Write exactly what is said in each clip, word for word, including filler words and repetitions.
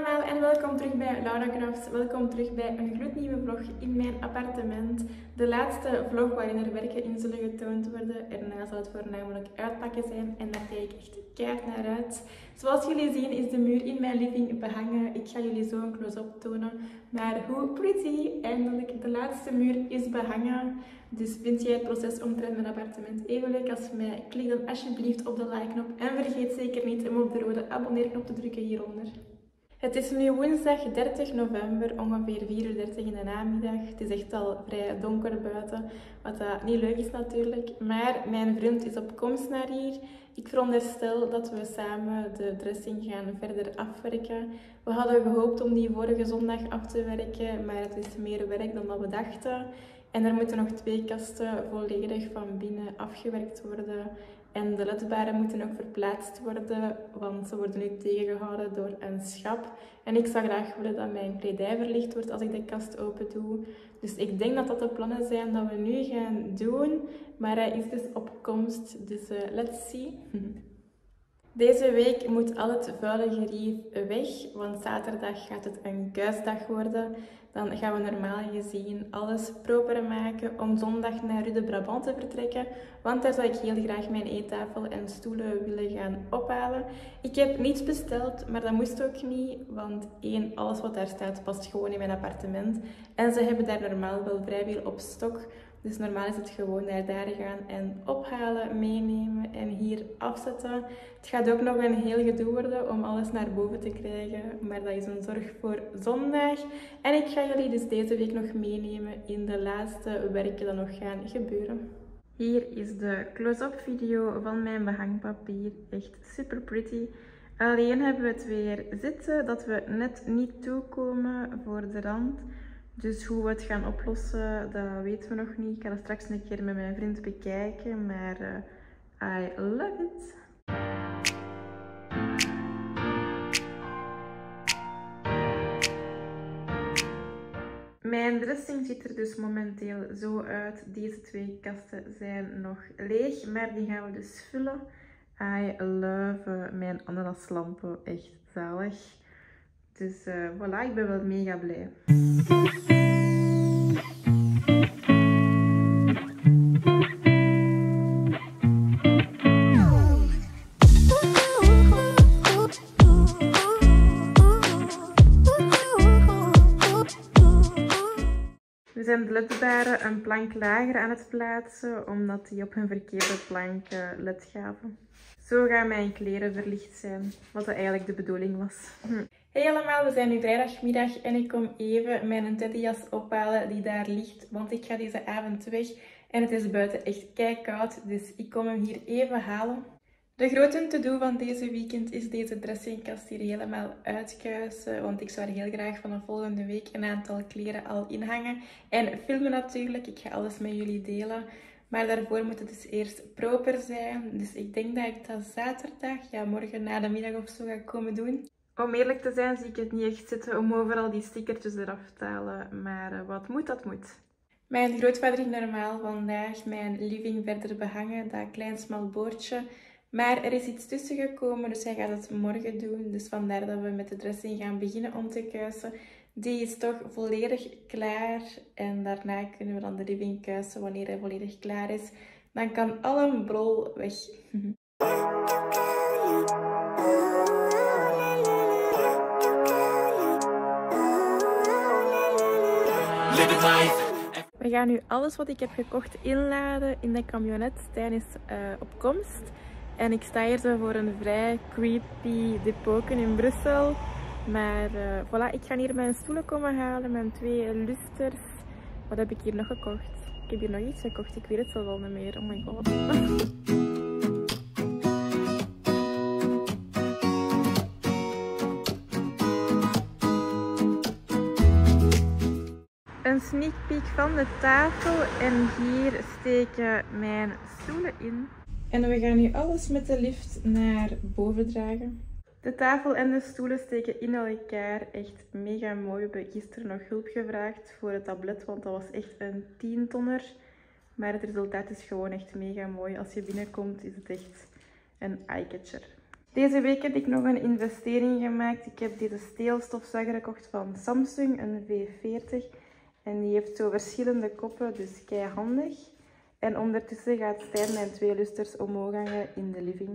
allemaal en welkom terug bij Laura Crafts. Welkom terug bij een gloednieuwe vlog in mijn appartement. De laatste vlog waarin er werken in zullen getoond worden. Erna zal het voornamelijk uitpakken zijn en daar kijk ik echt keihard naar uit. Zoals jullie zien is de muur in mijn living behangen. Ik ga jullie zo een close-up tonen. Maar hoe pretty! Eindelijk, de laatste muur is behangen. Dus vind jij het proces omtrent mijn appartement even leuk als mij? Klik dan alsjeblieft op de like-knop en vergeet zeker niet om op de rode abonneerknop te drukken hieronder. Het is nu woensdag dertig november, ongeveer vier uur dertig in de namiddag. Het is echt al vrij donker buiten, wat dat niet leuk is natuurlijk. Maar mijn vriend is op komst naar hier. Ik veronderstel dat we samen de dressing gaan verder afwerken. We hadden gehoopt om die vorige zondag af te werken, maar het is meer werk dan dat we dachten. En er moeten nog twee kasten volledig van binnen afgewerkt worden. En de ledbaren moeten ook verplaatst worden, want ze worden nu tegengehouden door een schap. En ik zou graag willen dat mijn kledij verlicht wordt als ik de kast open doe. Dus ik denk dat dat de plannen zijn dat we nu gaan doen. Maar hij is dus op komst, dus uh, let's see. Deze week moet al het vuile gerief weg, want zaterdag gaat het een kuisdag worden. Dan gaan we normaal gezien alles proper maken om zondag naar Rue de Brabant te vertrekken. Want daar zou ik heel graag mijn eettafel en stoelen willen gaan ophalen. Ik heb niets besteld, maar dat moest ook niet. Want één, alles wat daar staat past gewoon in mijn appartement. En ze hebben daar normaal wel vrij veel op stok. Dus normaal is het gewoon naar daar gaan en ophalen, meenemen en hier afzetten. Het gaat ook nog een heel gedoe worden om alles naar boven te krijgen. Maar dat is een zorg voor zondag. En ik ga jullie dus deze week nog meenemen in de laatste werken die nog gaan gebeuren. Hier is de close-up video van mijn behangpapier. Echt super pretty. Alleen hebben we het weer zitten dat we net niet toekomen voor de rand. Dus hoe we het gaan oplossen, dat weten we nog niet. Ik ga dat straks een keer met mijn vriend bekijken, maar uh, I love it. Mijn dressing ziet er dus momenteel zo uit. Deze twee kasten zijn nog leeg, maar die gaan we dus vullen. I love uh, mijn ananaslampen, echt zalig. Dus uh, voilà, ik ben wel mega blij. We zijn de ledbaren een plank lager aan het plaatsen, omdat die op hun verkeerde plank uh, led gaven. Zo gaan mijn kleren verlicht zijn, wat eigenlijk de bedoeling was. Hm. Hey allemaal, we zijn nu vrijdagmiddag en ik kom even mijn teddyjas ophalen die daar ligt, want ik ga deze avond weg en het is buiten echt keikoud, dus ik kom hem hier even halen. De grote to-do van deze weekend is deze dressingkast hier helemaal uitkuisen, want ik zou er heel graag vanaf volgende week een aantal kleren al inhangen en filmen natuurlijk. Ik ga alles met jullie delen. Maar daarvoor moet het dus eerst proper zijn. Dus ik denk dat ik dat zaterdag, ja morgen na de middag of zo, ga komen doen. Om eerlijk te zijn zie ik het niet echt zitten om overal die stickertjes eraf te halen. Maar uh, wat moet, dat moet. Mijn grootvader ging normaal vandaag mijn living verder behangen. Dat klein smal boordje. Maar er is iets tussen gekomen, dus hij gaat het morgen doen. Dus vandaar dat we met de dressing gaan beginnen om te kuisen. Die is toch volledig klaar en daarna kunnen we dan de living kuisen wanneer hij volledig klaar is. Dan kan alle brol weg. We gaan nu alles wat ik heb gekocht inladen in de camionet. Stijn is uh, op komst. En ik sta hier zo voor een vrij creepy depotje in Brussel. Maar uh, voilà, ik ga hier mijn stoelen komen halen, mijn twee lusters. Wat heb ik hier nog gekocht? Ik heb hier nog iets gekocht, ik weet het zelf al niet meer. Oh my god. Een sneak peek van de tafel en hier steken mijn stoelen in. En we gaan nu alles met de lift naar boven dragen. De tafel en de stoelen steken in elkaar. Echt mega mooi. We hebben gisteren nog hulp gevraagd voor het tablet, want dat was echt een tientonner. Maar het resultaat is gewoon echt mega mooi. Als je binnenkomt is het echt een eye-catcher. Deze week heb ik nog een investering gemaakt. Ik heb deze steelstofzuiger gekocht van Samsung, een V veertig. En die heeft zo verschillende koppen, dus kei handig. En ondertussen gaat Stijn mijn twee lusters omhoog hangen in de living.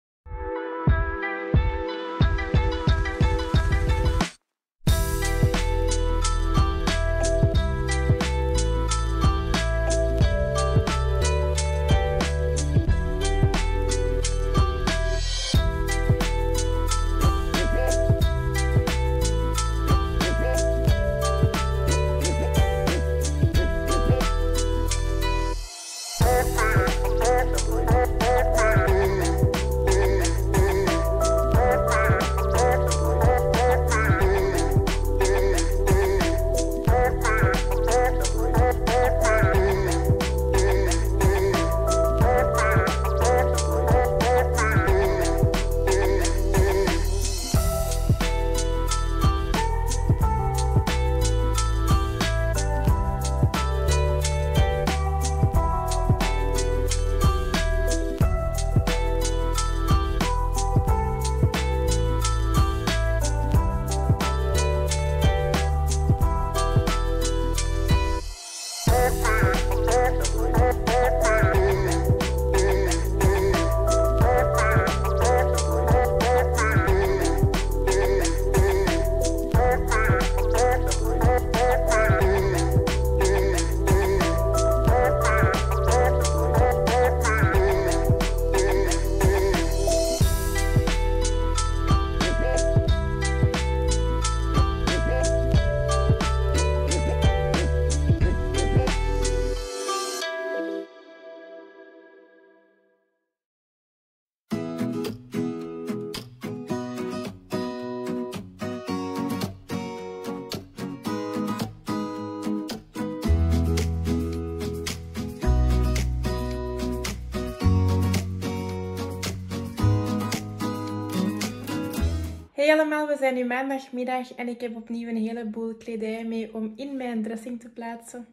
Hey allemaal, we zijn nu maandagmiddag en ik heb opnieuw een heleboel kledij mee om in mijn dressing te plaatsen.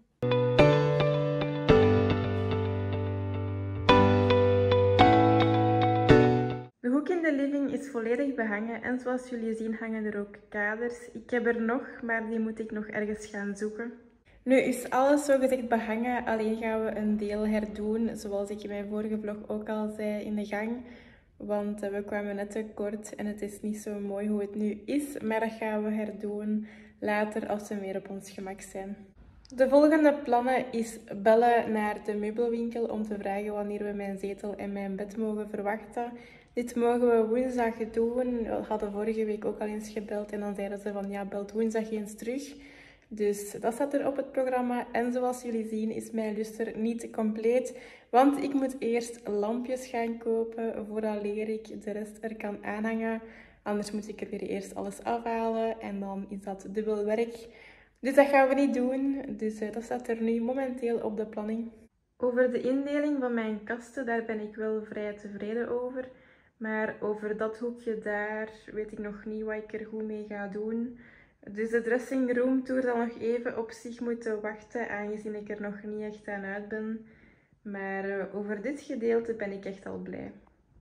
De hoek in de living is volledig behangen en zoals jullie zien hangen er ook kaders. Ik heb er nog, maar die moet ik nog ergens gaan zoeken. Nu is alles zogezegd behangen, alleen gaan we een deel herdoen, zoals ik in mijn vorige vlog ook al zei in de gang. Want we kwamen net tekort en het is niet zo mooi hoe het nu is. Maar dat gaan we herdoen later als we meer op ons gemak zijn. De volgende plannen is bellen naar de meubelwinkel om te vragen wanneer we mijn zetel en mijn bed mogen verwachten. Dit mogen we woensdag doen. We hadden vorige week ook al eens gebeld en dan zeiden ze van ja, belt woensdag eens terug. Dus dat staat er op het programma. En zoals jullie zien is mijn luster niet compleet. Want ik moet eerst lampjes gaan kopen vooraleer ik de rest er kan aanhangen. Anders moet ik er weer eerst alles afhalen en dan is dat dubbel werk. Dus dat gaan we niet doen. Dus uh, dat staat er nu momenteel op de planning. Over de indeling van mijn kasten, daar ben ik wel vrij tevreden over. Maar over dat hoekje daar weet ik nog niet wat ik er goed mee ga doen. Dus de dressing room tour zal nog even op zich moeten wachten, aangezien ik er nog niet echt aan uit ben. Maar uh, over dit gedeelte ben ik echt al blij.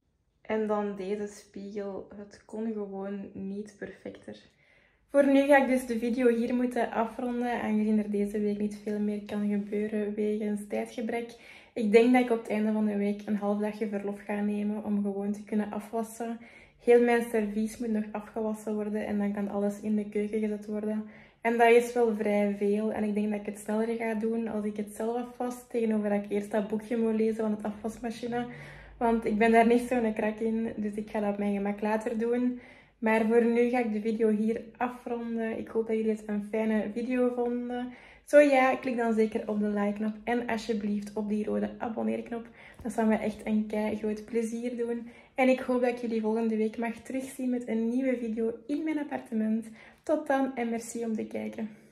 En dan deze spiegel. Het kon gewoon niet perfecter. Voor nu ga ik dus de video hier moeten afronden, aangezien er deze week niet veel meer kan gebeuren wegens tijdgebrek. Ik denk dat ik op het einde van de week een half dagje verlof ga nemen om gewoon te kunnen afwassen. Heel mijn servies moet nog afgewassen worden en dan kan alles in de keuken gezet worden. En dat is wel vrij veel en ik denk dat ik het sneller ga doen als ik het zelf afwas, tegenover dat ik eerst dat boekje moet lezen van het afwasmachine. Want ik ben daar niet zo'n krak in, dus ik ga dat op mijn gemak later doen. Maar voor nu ga ik de video hier afronden. Ik hoop dat jullie het een fijne video vonden. Zo ja, klik dan zeker op de like-knop en alsjeblieft op die rode abonneerknop. Dat zou me echt een kei groot plezier doen. En ik hoop dat ik jullie volgende week mag terugzien met een nieuwe video in mijn appartement. Tot dan en merci om te kijken.